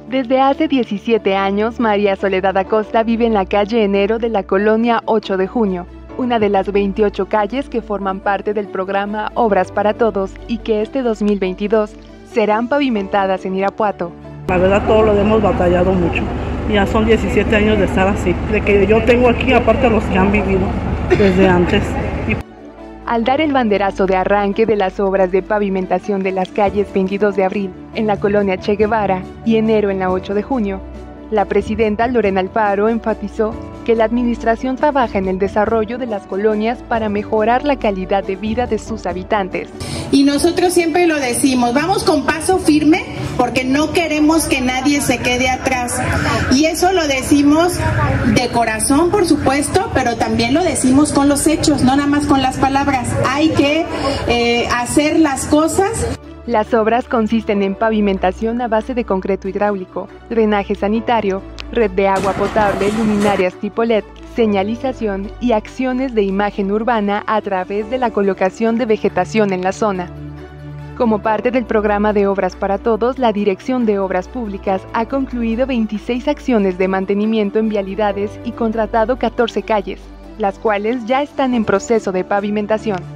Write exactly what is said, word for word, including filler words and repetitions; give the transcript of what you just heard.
Desde hace diecisiete años, María Soledad Acosta vive en la calle Enero de la colonia ocho de junio, una de las veintiocho calles que forman parte del programa Obras para Todos y que este dos mil veintidós serán pavimentadas en Irapuato. La verdad, todo lo hemos batallado mucho. Ya son diecisiete años de estar así, de que yo tengo aquí, aparte los que han vivido desde antes. Y... Al dar el banderazo de arranque de las obras de pavimentación de las calles veintidós de abril en la colonia Che Guevara y Enero en la ocho de junio, la presidenta Lorena Alfaro enfatizó que la administración trabaja en el desarrollo de las colonias para mejorar la calidad de vida de sus habitantes. Y nosotros siempre lo decimos, vamos con paso firme porque no queremos que nadie se quede atrás. Y eso lo decimos de corazón, por supuesto, pero también lo decimos con los hechos, no nada más con las palabras. Hay que eh, hacer las cosas. Las obras consisten en pavimentación a base de concreto hidráulico, drenaje sanitario, red de agua potable, luminarias tipo L E D, señalización y acciones de imagen urbana a través de la colocación de vegetación en la zona. Como parte del programa de Obras para Todos, la Dirección de Obras Públicas ha concluido veintiséis acciones de mantenimiento en vialidades y contratado catorce calles, las cuales ya están en proceso de pavimentación.